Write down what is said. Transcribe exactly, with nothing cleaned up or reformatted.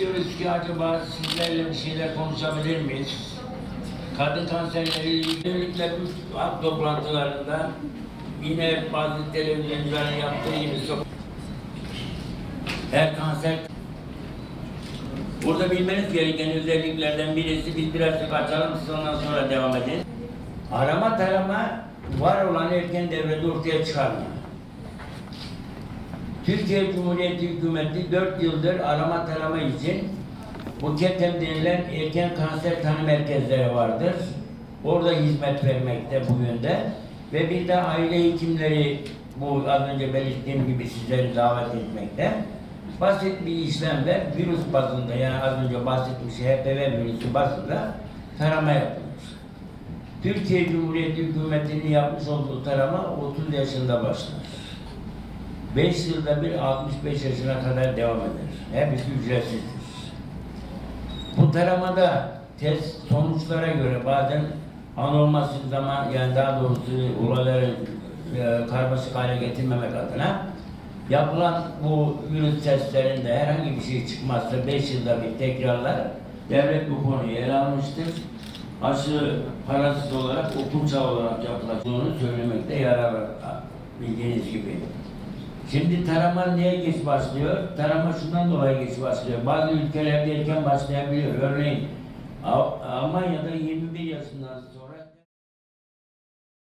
istiyoruz ki acaba sizlerle bir şeyler konuşabilir miyiz? Kadın kanserleri ilgili bu halk toplantılarında yine bazı televizyoncuların yaptığı gibi her kanser burada bilmeniz gereken özelliklerden birisi, biz birazcık açalım, ondan sonra devam edin. Arama tarama var olan erken devrede ortaya çıkarma. Türkiye Cumhuriyeti Hükümeti dört yıldır arama tarama için bu KETEM denilen erken kanser tanı merkezleri vardır. Orada hizmet vermekte bu yönde. Ve bir de aile hekimleri bu az önce belirttiğim gibi sizleri davet etmekte. Basit bir işlemle virüs bazında, yani az önce bahsettiğim şey H P V virüsü bazında tarama yapılır. Türkiye Cumhuriyeti Hükümeti'nin yapmış olduğu tarama otuz yaşında başlar. beş yılda bir altmış beş yaşına kadar devam eder. Hepsi ücretsizdir. Bu taramada test sonuçlara göre bazen anormal zaman, yani daha doğrusu olayları e, karmaşık hale getirmemek adına yapılan bu virüs testlerinde herhangi bir şey çıkmazsa beş yılda bir tekrarlar, devlet bu konuyu ele almıştır. Aşı parasız olarak okul çağı olarak yapılacağını söylemekte yarar var, bildiğiniz gibi. Şimdi tarama niye geç başlıyor? Tarama şundan dolayı geç başlıyor. Bazı ülkelerde erken başlayabiliyor. Örneğin Almanya'da yirmi bir yaşından sonra